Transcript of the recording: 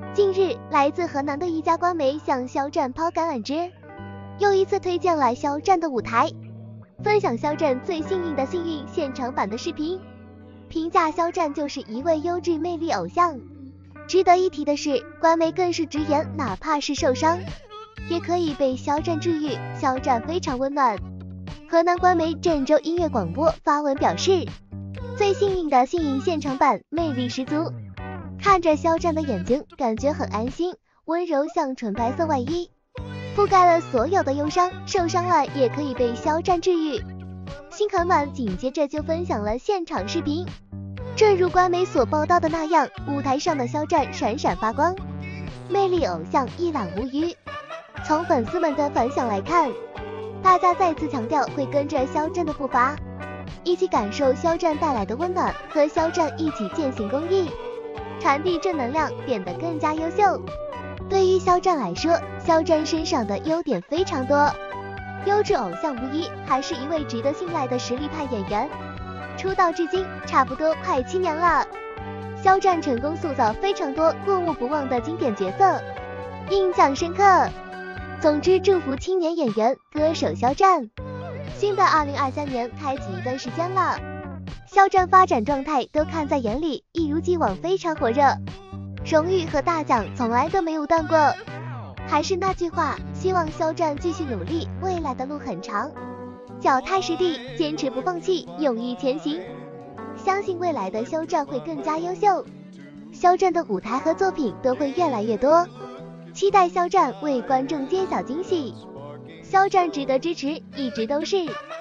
近日，来自河南的一家官媒向肖战抛橄榄枝，又一次推荐了肖战的舞台，分享肖战最幸运的幸运现场版的视频，评价肖战就是一位优质魅力偶像。值得一提的是，官媒更是直言，哪怕是受伤，也可以被肖战治愈，肖战非常温暖。河南官媒郑州音乐广播发文表示，最幸运的幸运现场版魅力十足，看着肖战的眼睛，感觉很安心，温柔像纯白色外衣，覆盖了所有的忧伤，受伤了也可以被肖战治愈。心很暖紧接着就分享了现场视频，正如官媒所报道的那样，舞台上的肖战闪闪发光，魅力偶像一览无余。从粉丝们的反响来看，大家再次强调会跟着肖战的步伐，一起感受肖战带来的温暖，和肖战一起践行公益，传递正能量，变得更加优秀。对于肖战来说，肖战身上的优点非常多，优质偶像无疑，还是一位值得信赖的实力派演员。出道至今差不多快7年了，肖战成功塑造非常多过目不忘的经典角色，印象深刻。总之，祝福青年演员、歌手肖战。新的2023年开启一段时间了，肖战发展状态都看在眼里，一如既往非常火热，荣誉和大奖从来都没有断过。还是那句话，希望肖战继续努力，未来的路很长，脚踏实地，坚持不放弃，勇于前行。相信未来的肖战会更加优秀，肖战的舞台和作品都会越来越多，期待肖战为观众揭晓惊喜。肖战值得支持，一直都是。